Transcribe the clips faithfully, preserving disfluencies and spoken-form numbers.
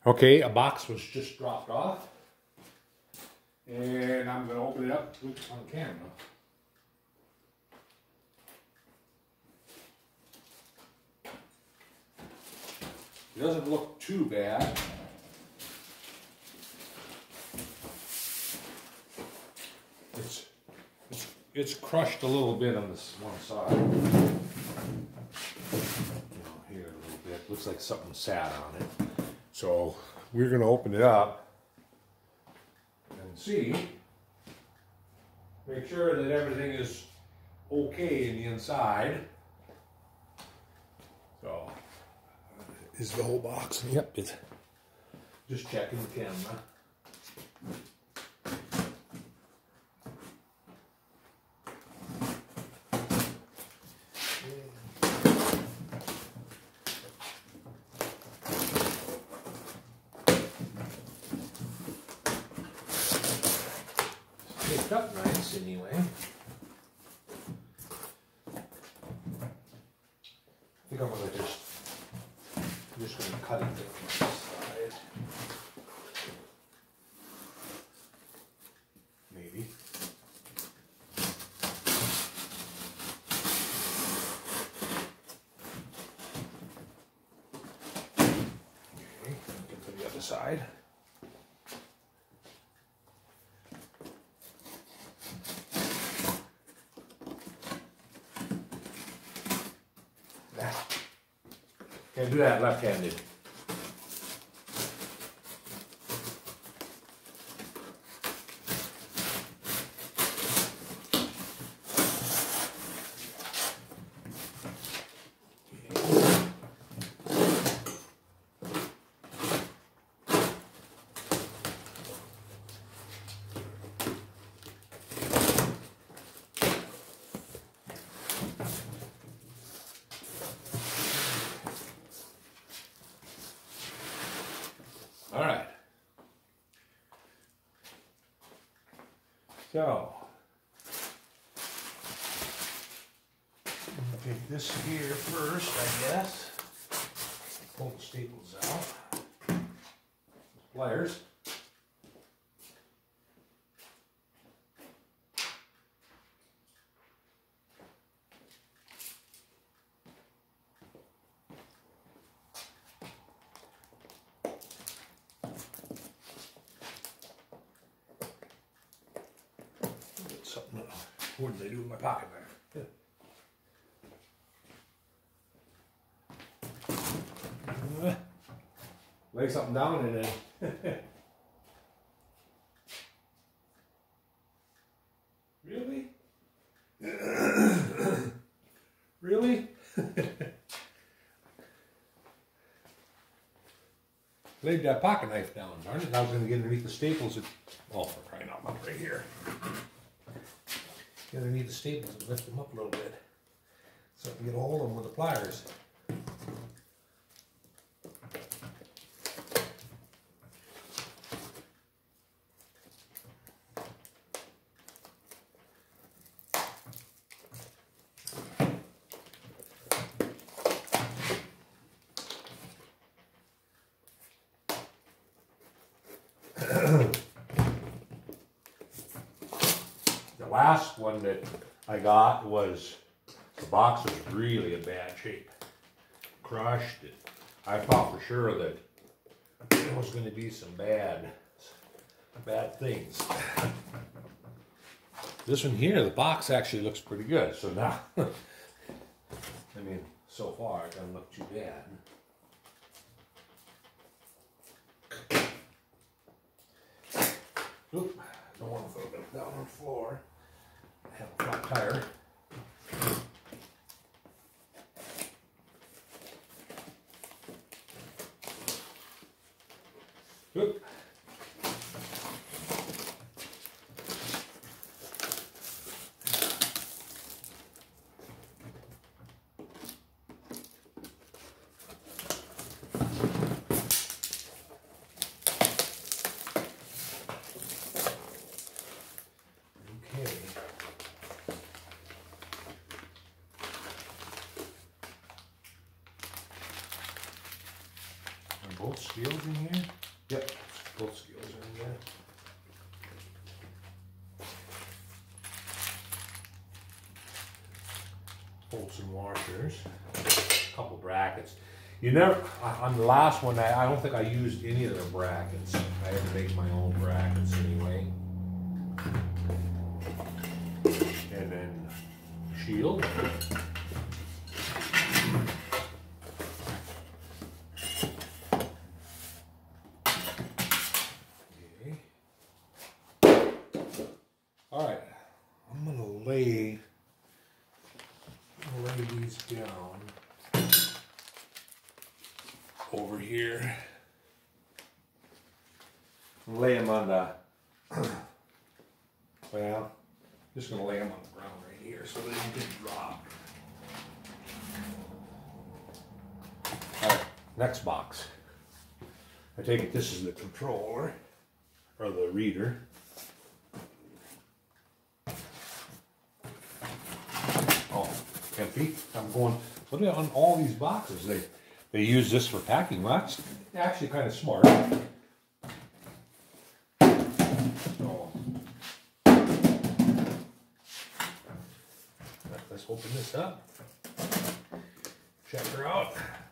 Okay, a box was just dropped off, and I'm going to open it up on camera. It doesn't look too bad. It's, it's, it's crushed a little bit on this one side. You know, here a little bit. Looks like something sat on it. So we're going to open it up and see. Make sure that everything is okay in the inside. So, is the whole box? Yep. It's just checking the camera. Picked up nice anyway. I think I'm gonna just I'm just gonna cut it from the side. Maybe. Okay, get to the other side. Can't do that left-handed. All right. So, I'm gonna take this here first, I guess. Pull the staples out. Pliers. Something. What did I do with my pocket knife? Yeah. Lay something down and then. Really? Really? Laid that pocket knife down, darn it. I was going to get underneath the staples. At, oh, for crying out loud, right here. Get underneath the staples and lift them up a little bit so I can get a hold of them with the pliers. The last one that I got was, the box was really in bad shape. Crushed it. I thought for sure that there was going to be some bad, bad things. This one here, the box actually looks pretty good. So now, I mean, so far it doesn't look too bad. Oop, don't want to throw it down on the floor. I have a flat tire. Oop. Bolts. seals in here? Yep, both seals are in there. Bolts and washers. A couple brackets. You never, on the last one, I, I don't think I used any of the brackets. I had to make my own brackets anyway. And then shield. Okay. All right, I'm gonna lay, I'm gonna lay these down over here. Lay them on the, well, just gonna lay them on the ground right here so they don't get dropped. All right, next box. I take it this is the controller or the reader. Oh, empty. I'm going, look at on all these boxes. They they use this for packing. Well, that's actually kind of smart. So, let's open this up. Check her out.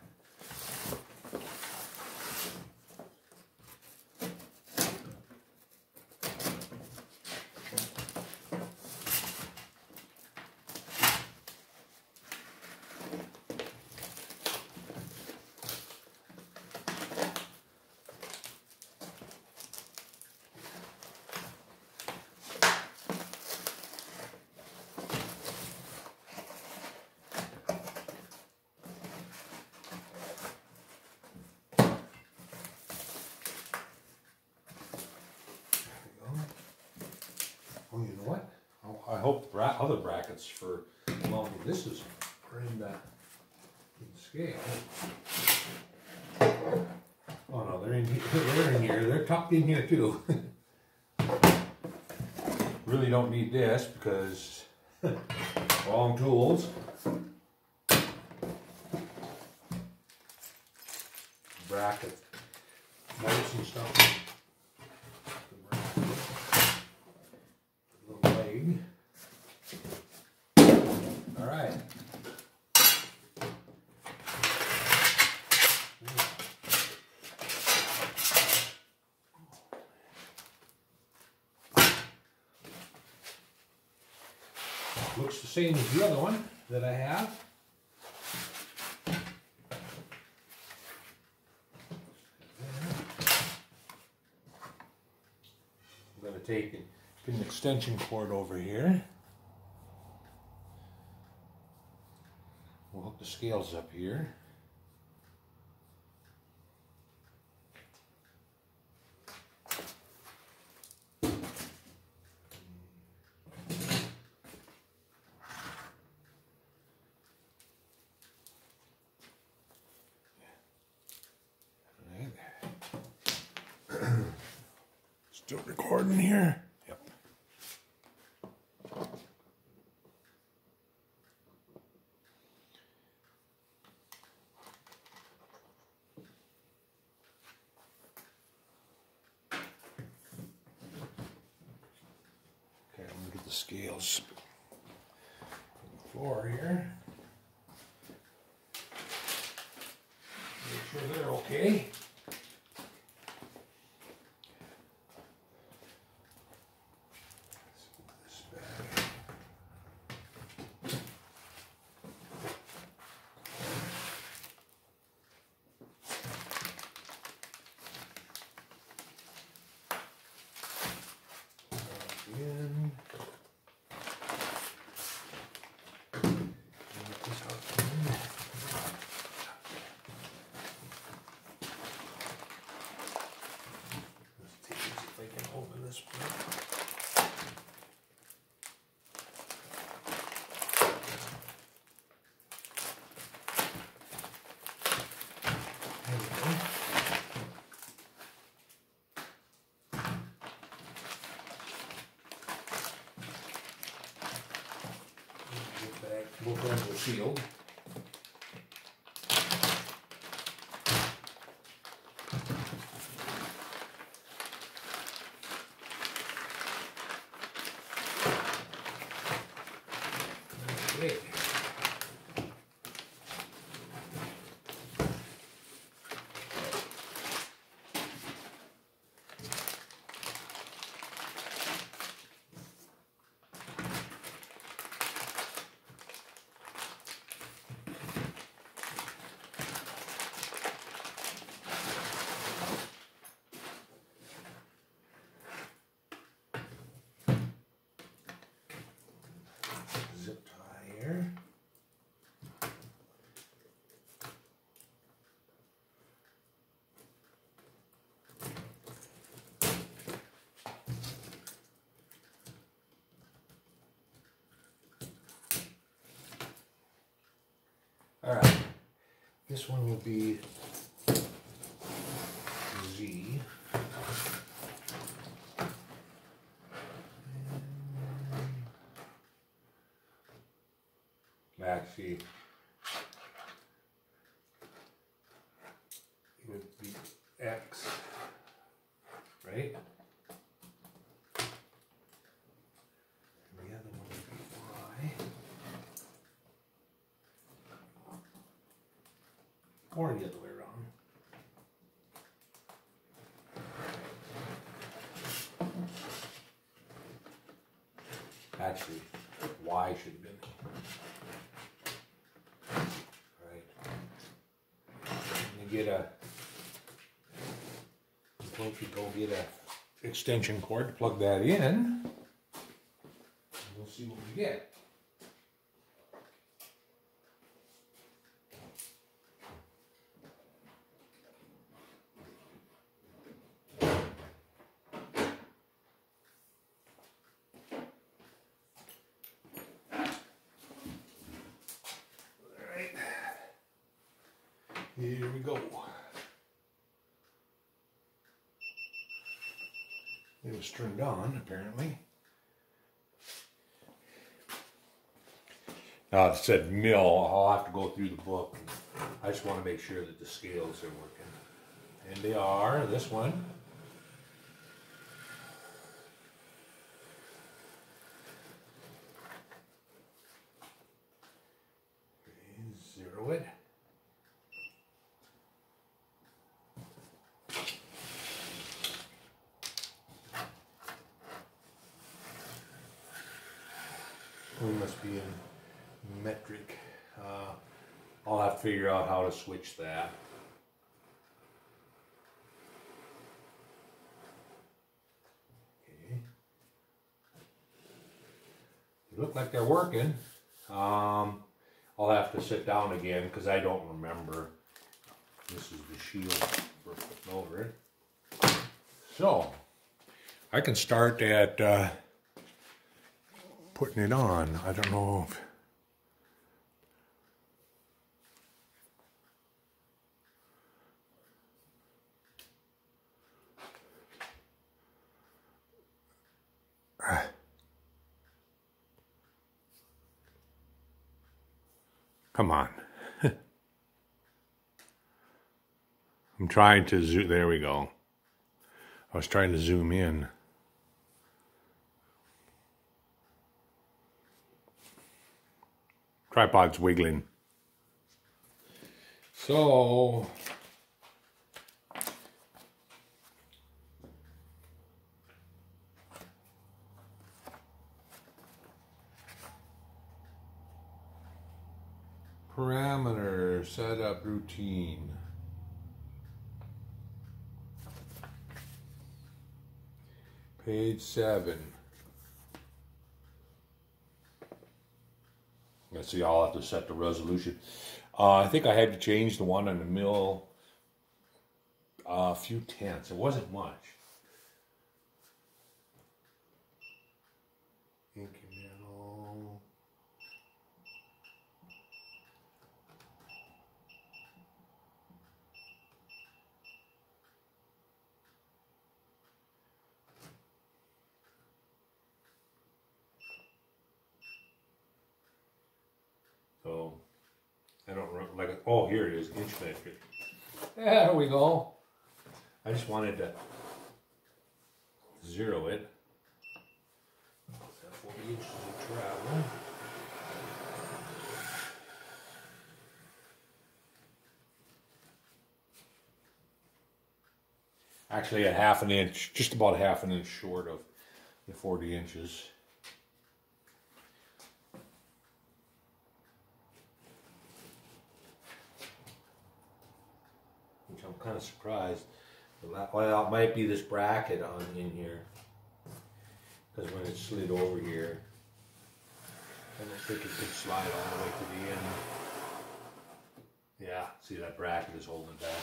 Oh, you know what? Oh, I hope bra other brackets for mounting this is are in the, in the scale. Oh no, they're in here. They're in here. They're tucked in here too. Really don't need this because wrong tools. Bracket bolts and stuff. All right. Looks the same as the other one that I have. I'm going to take an extension cord over here. We'll hook the scales up here. Still recording here. Yep. Okay, I'm gonna get the scales from the floor here. Make sure they're okay. In. Let's see if I can open this part. There we go. Both ends are sealed. Okay. Zip tie here. All right, this one will be Z. Actually, it would be X, right? And the other one would be Y. Or the other way around. Actually, Y should have been. Get a, once you go get a extension cord to plug that in, we'll see what we get. All right, here we go. It was turned on, apparently. Now it said mill. I'll have to go through the book. I just want to make sure that the scales are working. And they are, this one. Zero it. We must be in metric. Uh, I'll have to figure out how to switch that. Okay. They look like they're working. Um, I'll have to sit down again because I don't remember. This is the shield for putting over it. So, I can start at uh, putting it on. I don't know if... Come on. I'm trying to zoom. There we go. I was trying to zoom in. Tripod's wiggling. So, parameter setup routine. Page seven. Let's see, I'll have to set the resolution. Uh, I think I had to change the one on the mill uh, a few tenths. It wasn't much. Incremental. So, I don't remember, like, oh, here it is, inch metric. There we go. I just wanted to zero it. That's forty inches of travel. Actually, a half an inch, just about a half an inch short of the forty inches. Which I'm kind of surprised. Well, it might be this bracket on in here. Because when it slid over here, I don't think it could slide all the way to the end. Yeah, see that bracket is holding it back.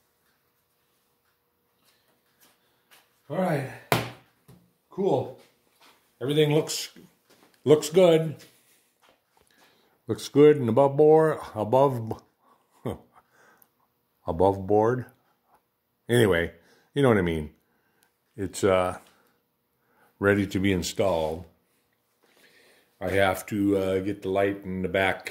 All right, cool. Everything looks looks good. Looks good and above board, above above board. Anyway, you know what I mean. It's uh, ready to be installed. I have to uh, get the light in the back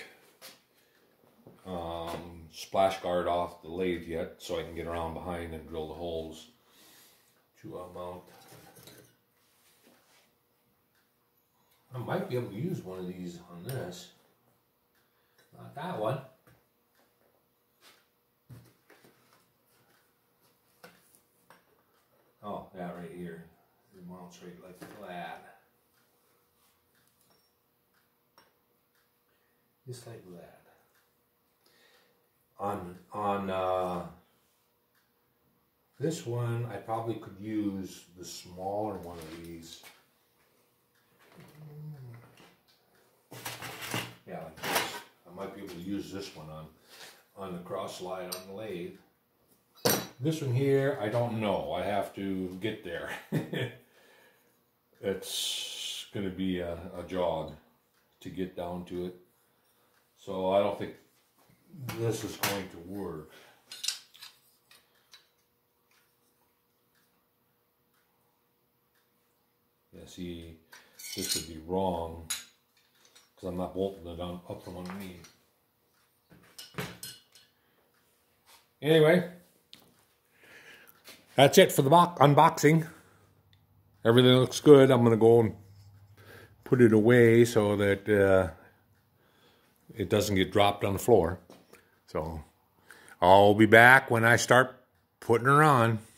um, splash guard off the lathe yet, so I can get around behind and drill the holes to uh, mount. I might be able to use one of these on this. Not that one. Oh, yeah, right here. It mounts right like that. Just like that. On on uh, this one, I probably could use the smaller one of these. Yeah, like this. I might be able to use this one on on the cross slide on the lathe. This one here, I don't know. I have to get there. It's going to be a, a jog to get down to it. So I don't think this is going to work. Yeah, see, this would be wrong because I'm not bolting it on, up from underneath. Anyway, that's it for the unboxing. Everything looks good. I'm going to go and put it away so that uh, it doesn't get dropped on the floor. So I'll be back when I start putting her on.